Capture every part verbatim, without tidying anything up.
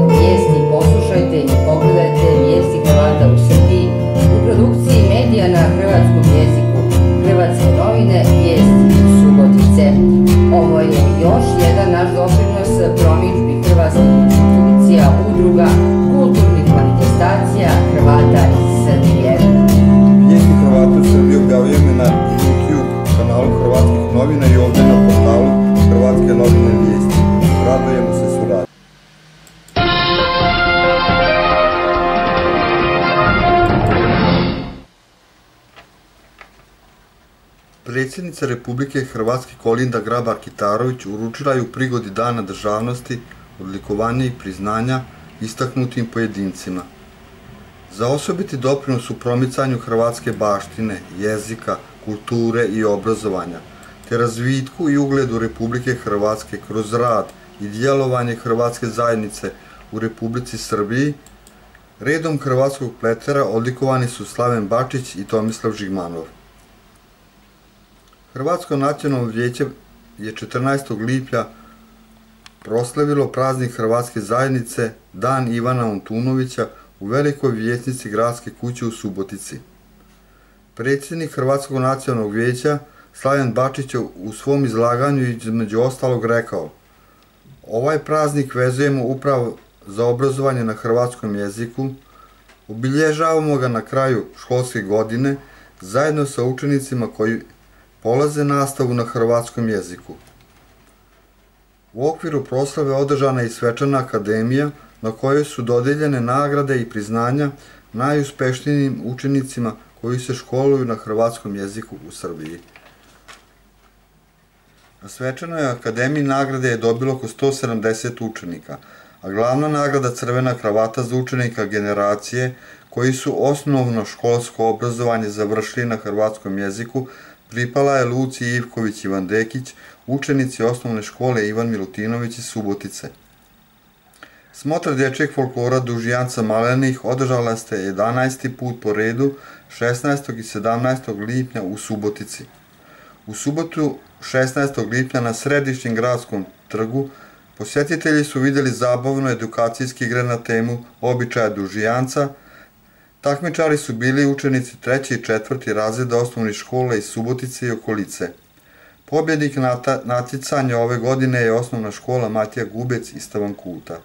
vijesti, poslušajte i pogledajte vijesti Hrvata u Srbiji u produkciji medija na hrvatskom jeziku. Hrvatske novine, vijesti Subotice. Ovo je još jedan naš doprinos promidžbi hrvatskih institucija, udruga, kulturnih manifestacija Hrvata iz Srbije. Vijesti Hrvata u Srbiji objavljujemo na YouTube kanalu Hrvatskih novina i ovdje na portalu Hrvatske novine vijesti. Radujemo se suradnji. Predsjednica Republike Hrvatske Kolinda Grabar-Kitarović uručila je u prigodi Dana državnosti odlikovanja i priznanja istaknutim pojedincima za osobiti doprinos u promicanju hrvatske baštine, jezika, kulture i obrazovanja, te razvitku i ugledu Republike Hrvatske kroz rad i djelovanje Hrvatske zajednice u Republici Srbiji. Redom hrvatskog pletera odlikovani su Slaven Bačić i Tomislav Žigmanov. Hrvatsko nacionalno vijeće je četrnaestog lipnja proslavilo praznik Hrvatske zajednice, Dan Ivana Antunovića, u velikoj vijećnici Gradske kuće u Subotici. Predsjednik Hrvatskog nacionalnog vijeća Slaven Bačić je u svom izlaganju između ostalog rekao: ovaj praznik vezujemo upravo za obrazovanje na hrvatskom jeziku, obilježavamo ga na kraju školske godine zajedno sa učenicima koji polaze nastavu na hrvatskom jeziku. U okviru proslave održana je i svečana akademija na kojoj su dodeljene nagrade i priznanja najuspešnijim učenicima koji se školuju na hrvatskom jeziku u Srbiji. Na svečanoj akademiji nagrade je dobilo oko sto sedamdeset učenika, a glavna nagrada Crvena kravata za učenika generacije koji su osnovno školsko obrazovanje završili na hrvatskom jeziku pripala je Luci Ivković Ivandekić, učenici osnovne škole Ivan Milutinović iz Subotice. Smotra dječjeg folklora Dužijanca Malenih održala se jedanaesti put po redu šesnaestog i sedamnaestog lipnja u Subotici. U subotu šesnaestog lipnja na središnjem gradskom trgu posjetitelji su vidjeli zabavno edukacijske igre na temu običaja Dužijanca. Takmičari su bili učenici treći i četvrti razreda osnovnih škola iz Subotice i okolice. Pobjednik natjecanja ove godine je osnovna škola Matija Gubec iz Tavankuta.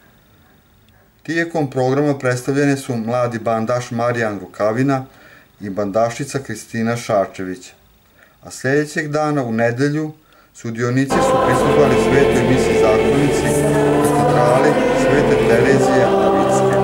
Tijekom programa predstavljene su mladi bandaš Marijan Rukavina i bandašica Kristina Šarčević. A sljedećeg dana u nedelju sudionici su prisustvovali svetoj misi zaklonici katedrali Svete Terezije Avicke.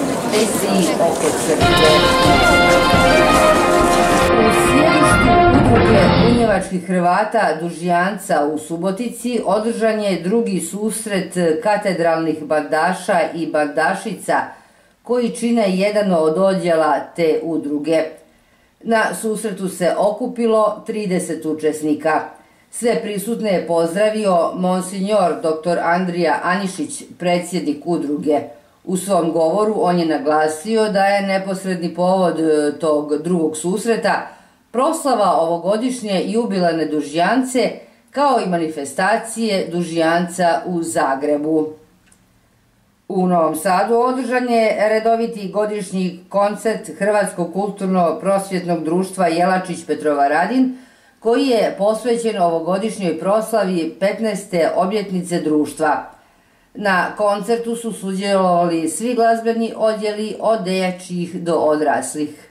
Opet se u sjedištu udruge bunjevačkih Hrvata Dužjanca u Subotici održan je drugi susret katedralnih bardaša i bardašica koji čine jedan od odjela te udruge. Na susretu se okupilo trideset učesnika. Sve prisutne je pozdravio monsignor doktor Andrija Anišić, predsjednik udruge. U svom govoru on je naglasio da je neposredni povod tog drugog susreta proslava ovogodišnje jubilarne Dužjance kao i manifestacije Dužjanca u Zagrebu. U Novom Sadu održan je redoviti godišnji koncert Hrvatskog kulturno-prosvjetnog društva Jelačić Petrovaradin, koji je posvećen ovogodišnjoj proslavi petnaeste obljetnice društva. Na koncertu su sudjelovali svi glazbeni odjeli od dječjih do odraslih.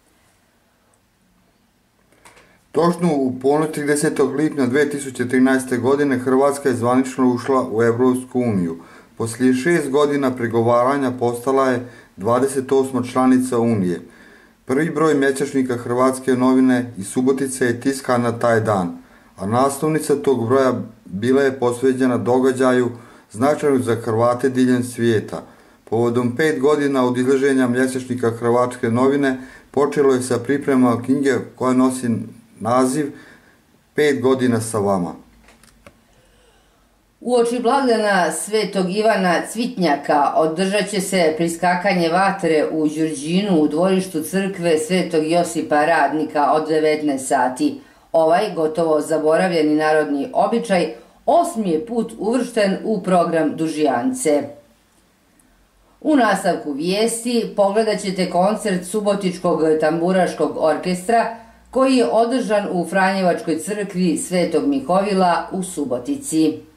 Točno u ponoć tridesetog lipnja dve tisuće trinaeste. godine Hrvatska je zvanično ušla u Evropsku uniju. Poslije šest godina pregovaranja postala je dvadeset osma članica Unije. Prvi broj mjesečnika Hrvatske novine iz Subotice je tiskan na taj dan, a naslovnica tog broja bila je posvećena događaju značajnog za Hrvate diljem svijeta. Povodom pet godina od izlaženja mjesečnika Hrvatske novine počelo je sa pripremama knjige koja nosi naziv Pet godina sa vama. Uoči blagdana Svetog Ivana Cvitnjaka održat će se priskakanje vatre u Đurđinu u dvorištu crkve Svetog Josipa Radnika od devetnaest sati. Ovaj gotovo zaboravljeni narodni običaj osmi je put uvršten u program Dužjance. U nastavku vijesti pogledat ćete koncert Subotičkog tamburaškog orkestra koji je održan u Franjevačkoj crkvi Svetog Mihovila u Subotici.